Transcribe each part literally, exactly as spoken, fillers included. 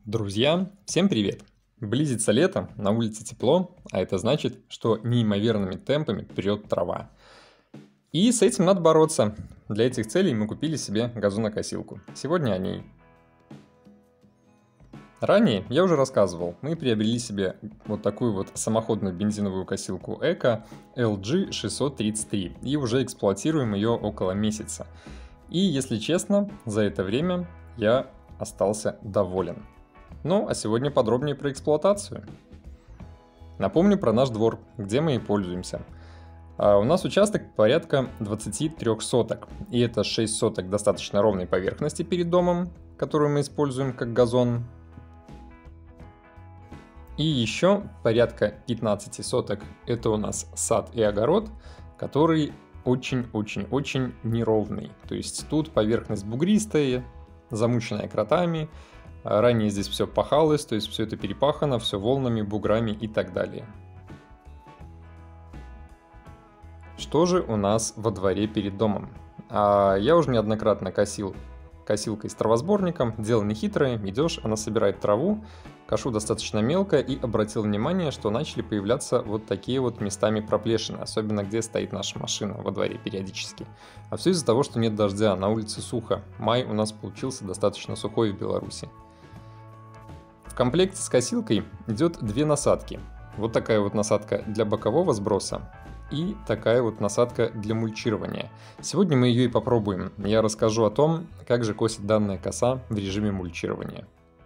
Друзья, всем привет! Близится лето, на улице тепло, а это значит, что неимоверными темпами прет трава. И с этим надо бороться. Для этих целей мы купили себе газонокосилку. Сегодня о ней. Ранее я уже рассказывал, мы приобрели себе вот такую вот самоходную бензиновую косилку Эко эл джи шестьсот тридцать три и уже эксплуатируем ее около месяца. И если честно, за это время я остался доволен. Ну, а сегодня подробнее про эксплуатацию. Напомню про наш двор, где мы и пользуемся. А у нас участок порядка двадцать три соток, и это шесть соток достаточно ровной поверхности перед домом, которую мы используем как газон. И еще порядка пятнадцать соток это у нас сад и огород, который очень-очень-очень неровный. То есть тут поверхность бугристая, замученная кротами. Ранее здесь все пахалось, то есть все это перепахано, все волнами, буграми и так далее. Что же у нас во дворе перед домом? А, я уже неоднократно косил косилкой с травосборником, дело нехитрое, идешь, она собирает траву, кошу достаточно мелко и обратил внимание, что начали появляться вот такие вот местами проплешины, особенно где стоит наша машина во дворе периодически. А все из-за того, что нет дождя, на улице сухо, май у нас получился достаточно сухой в Беларуси. В комплекте с косилкой идет две насадки. Вот такая вот насадка для бокового сброса и такая вот насадка для мульчирования. Сегодня мы ее и попробуем. Я расскажу о том, как же косит данная коса в режиме мульчирования.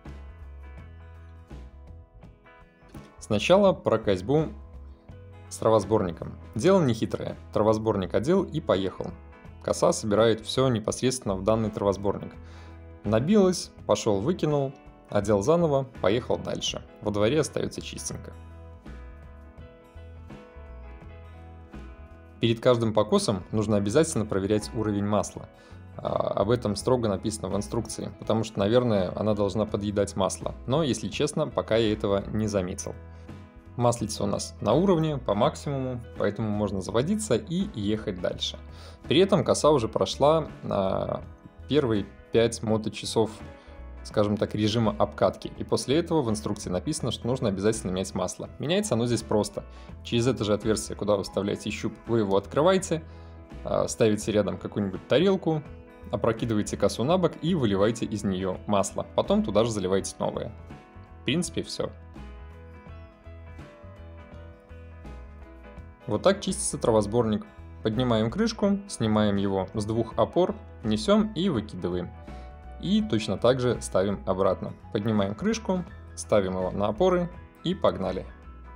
Сначала про косьбу с травосборником. Дело нехитрое. Травосборник одел и поехал. Коса собирает все непосредственно в данный травосборник. Набилась, пошел выкинул, одел заново, поехал дальше. Во дворе остается чистенько. Перед каждым покосом нужно обязательно проверять уровень масла. Об этом строго написано в инструкции, потому что, наверное, она должна подъедать масло. Но, если честно, пока я этого не заметил. Маслица у нас на уровне, по максимуму, поэтому можно заводиться и ехать дальше. При этом коса уже прошла на первые пять моточасов, скажем так, режима обкатки. И после этого в инструкции написано, что нужно обязательно менять масло. Меняется оно здесь просто. Через это же отверстие, куда вы вставляете щуп, вы его открываете, ставите рядом какую-нибудь тарелку, опрокидываете косу на бок и выливаете из нее масло. Потом туда же заливаете новое. В принципе, все. Вот так чистится травосборник. Поднимаем крышку, снимаем его с двух опор, несем и выкидываем. И точно так же ставим обратно. Поднимаем крышку, ставим его на опоры и погнали.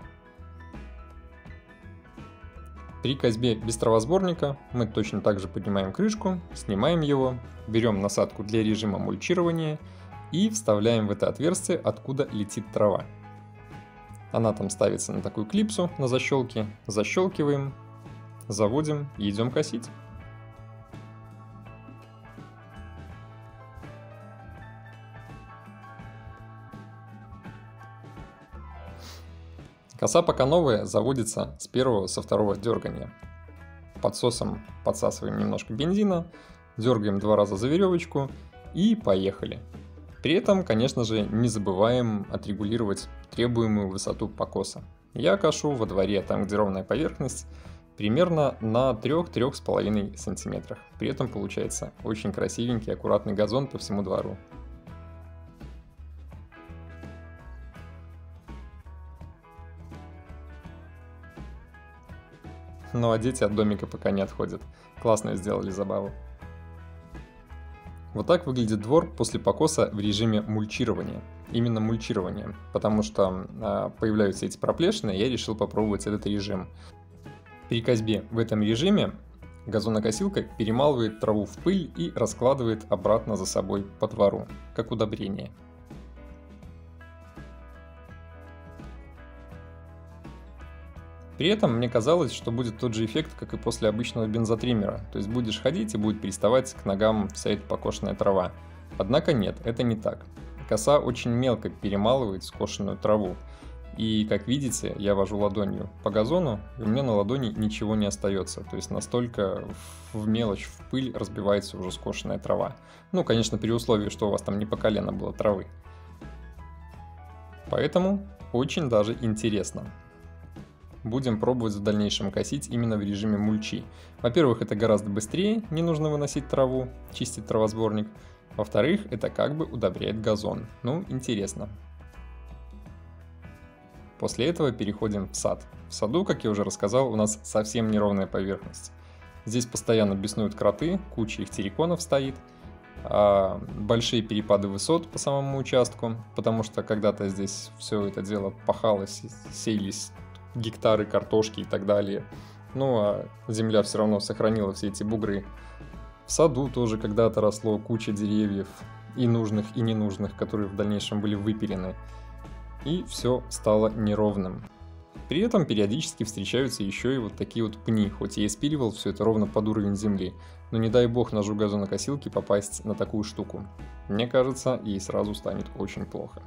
При косьбе без травосборника мы точно так же поднимаем крышку, снимаем его, берем насадку для режима мульчирования и вставляем в это отверстие, откуда летит трава. Она там ставится на такую клипсу на защелке, защелкиваем, заводим и идем косить. Коса пока новая, заводится с первого, со второго дергания. Подсосом подсасываем немножко бензина, дергаем два раза за веревочку и поехали. При этом, конечно же, не забываем отрегулировать требуемую высоту покоса. Я кошу во дворе, там где ровная поверхность, примерно на три-три с половиной сантиметрах. При этом получается очень красивенький, аккуратный газон по всему двору. Ну а дети от домика пока не отходят. Классно сделали забаву. Вот так выглядит двор после покоса в режиме мульчирования. Именно мульчирование, потому что э, появляются эти проплешины, и я решил попробовать этот режим. При косьбе в этом режиме газонокосилка перемалывает траву в пыль и раскладывает обратно за собой по двору, как удобрение. При этом мне казалось, что будет тот же эффект, как и после обычного бензотриммера, то есть будешь ходить и будет приставать к ногам вся эта покошенная трава. Однако нет, это не так. Коса очень мелко перемалывает скошенную траву, и как видите, я вожу ладонью по газону, и у меня на ладони ничего не остается, то есть настолько в мелочь, в пыль разбивается уже скошенная трава. Ну, конечно, при условии, что у вас там не по колено было травы. Поэтому очень даже интересно. Будем пробовать в дальнейшем косить именно в режиме мульчи. Во-первых, это гораздо быстрее, не нужно выносить траву, чистить травосборник. Во-вторых, это как бы удобряет газон. Ну, интересно. После этого переходим в сад. В саду, как я уже рассказал, у нас совсем неровная поверхность. Здесь постоянно беснуют кроты, куча их терриконов стоит. А большие перепады высот по самому участку, потому что когда-то здесь все это дело пахалось, сеялись гектары картошки и так далее. Ну а земля все равно сохранила все эти бугры. В саду тоже когда-то росло куча деревьев, и нужных, и ненужных, которые в дальнейшем были выпилены. И все стало неровным. При этом периодически встречаются еще и вот такие вот пни, хоть я и спиливал все это ровно под уровень земли, но не дай бог ножу газонокосилки попасть на такую штуку. Мне кажется, ей сразу станет очень плохо.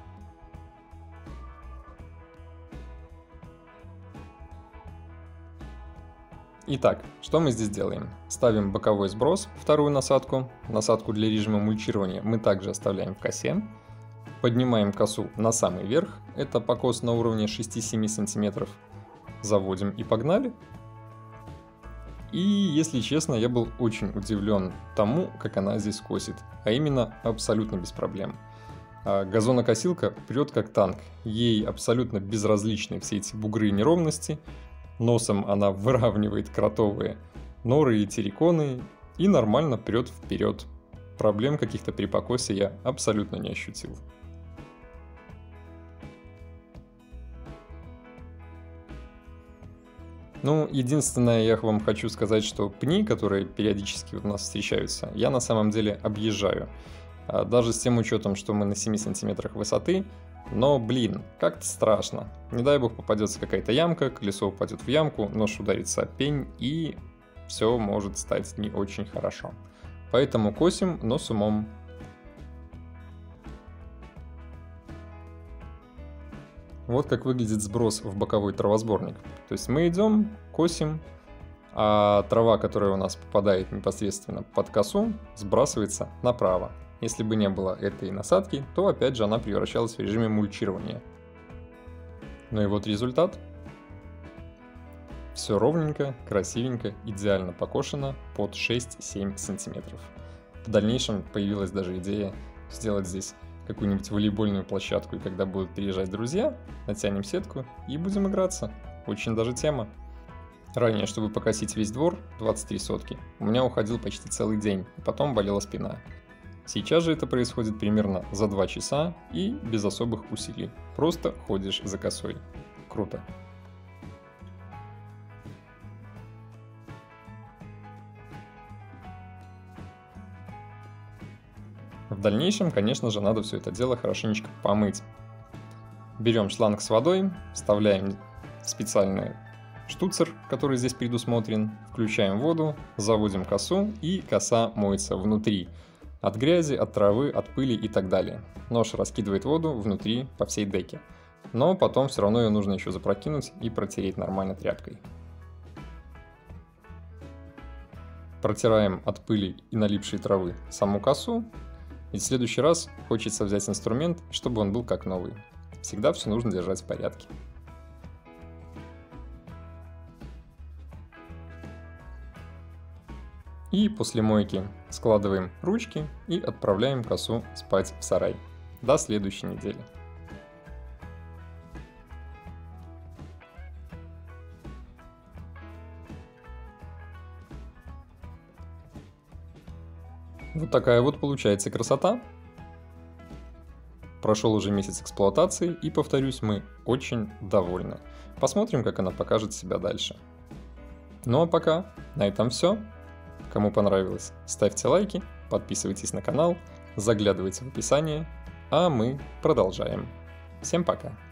Итак, что мы здесь делаем? Ставим боковой сброс, вторую насадку. Насадку для режима мульчирования мы также оставляем в косе. Поднимаем косу на самый верх, это покос на уровне шесть-семь сантиметров. Заводим и погнали. И, если честно, я был очень удивлен тому, как она здесь косит, а именно абсолютно без проблем. А газонокосилка прет как танк, ей абсолютно безразличны все эти бугры и неровности. Носом она выравнивает кротовые норы и терриконы и нормально прет вперед. Проблем каких-то при покосе я абсолютно не ощутил. Ну, единственное, я вам хочу сказать, что пни, которые периодически у нас встречаются, я на самом деле объезжаю. Даже с тем учетом, что мы на семи сантиметрах высоты, но, блин, как-то страшно. Не дай бог попадется какая-то ямка, колесо упадет в ямку, нож ударится об пень, и все может стать не очень хорошо. Поэтому косим, но с умом. Вот как выглядит сброс в боковой травосборник. То есть мы идем, косим, а трава, которая у нас попадает непосредственно под косу, сбрасывается направо. Если бы не было этой насадки, то опять же она превращалась в режиме мульчирования. Ну и вот результат. Все ровненько, красивенько, идеально покошено под шесть-семь сантиметров. В дальнейшем появилась даже идея сделать здесь какую-нибудь волейбольную площадку, и когда будут приезжать друзья, натянем сетку и будем играться. Очень даже тема. Ранее, чтобы покосить весь двор, двадцать три сотки, у меня уходил почти целый день, и потом болела спина. Сейчас же это происходит примерно за два часа и без особых усилий. Просто ходишь за косой. Круто. В дальнейшем, конечно же, надо все это дело хорошенечко помыть. Берем шланг с водой, вставляем специальный штуцер, который здесь предусмотрен, включаем воду, заводим косу, и коса моется внутри. От грязи, от травы, от пыли и так далее. Нож раскидывает воду внутри по всей деке. Но потом все равно ее нужно еще запрокинуть и протереть нормально тряпкой. Протираем от пыли и налипшей травы саму косу. И в следующий раз хочется взять инструмент, чтобы он был как новый. Всегда все нужно держать в порядке. И после мойки складываем ручки и отправляем косу спать в сарай. До следующей недели. Вот такая вот получается красота. Прошел уже месяц эксплуатации, и, повторюсь, мы очень довольны. Посмотрим, как она покажет себя дальше. Ну а пока на этом все. Кому понравилось, ставьте лайки, подписывайтесь на канал, заглядывайте в описание, а мы продолжаем. Всем пока!